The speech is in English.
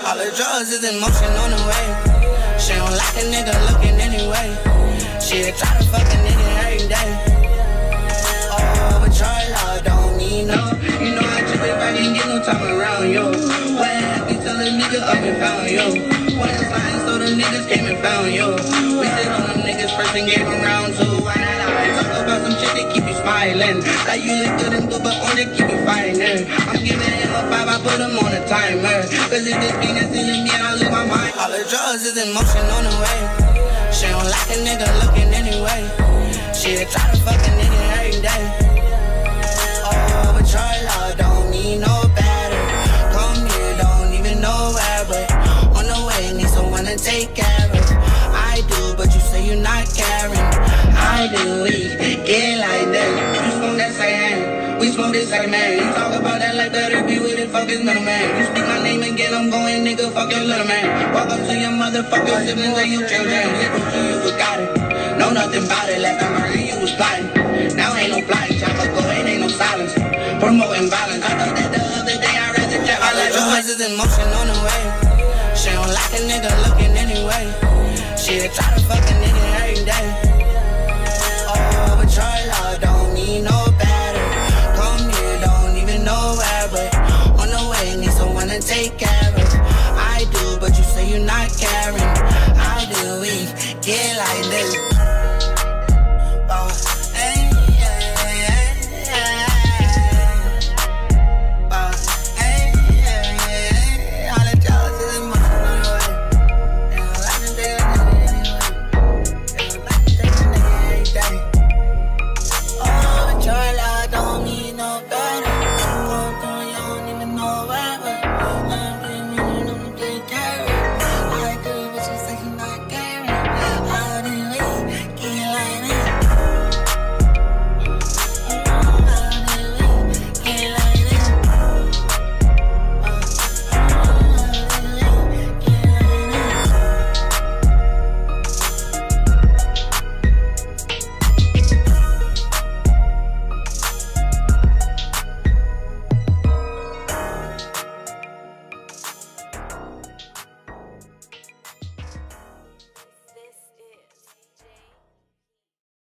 All the drugs is in motion on the way. She don't like a nigga looking anyway. She try to fuck a nigga every day. Oh, but your love don't mean no. You know I just if I didn't get no time around yo. What happened till a nigga up and found yo? What is lying so the niggas came and found yo? We sit on them niggas first and gave them round two. Why not I talk about some shit that keep you smiling? Like you look good and good but only keep you fighting. I'm giving him a 5, I put him on a timer. Cause if this beat is in me, I lose my mind. All the drugs is in motion on the way. She don't like a nigga looking anyway. She try to fuck a nigga every day. Oh, but your love don't mean no better. Come here, don't even know where, but on the way, need someone to take care of. I do, but you say you're not caring. I do, we get like that. You smoke that same, we smoke this same man. You talk about that like better be with it, fuck this middleman. You speak my name again, I'm going nigga, fuck your little man. Walk up to your motherfucking siblings and you children. You forgot it, know nothing about it. Last time I heard you was plotting. Now ain't no flying, chopper go, ain't no silence. Promoting violence, I thought that the other day I read the jet. All the drugs is in motion on the way. She don't like a nigga looking anyway. She try to fuck a nigga every day. Oh, but your love don't mean no better. Come here, don't even know where, but on the way, need someone to take care of. I do, but you say you're not caring. I do, we get like this.